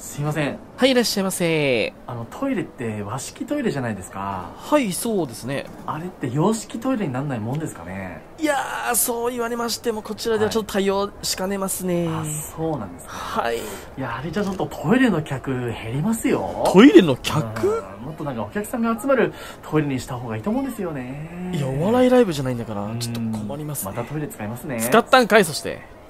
すいません。 はい、いらっしゃいませ。 トイレって和式トイレじゃないですか。 はい、そうですね。 あれって洋式トイレになんないもんですかね。 いやー、そう言われましても、こちらではちょっと対応しかねますね。 あ、そうなんですか。 はい。 いや、あれじゃちょっとトイレの客減りますよ。 トイレの客？ もっとなんかお客さんが集まるトイレにした方がいいと思うんですよね。 いや、お笑いライブじゃないんだから、ちょっと困りますね。 またトイレ使いますね。 使ったんかい、そして。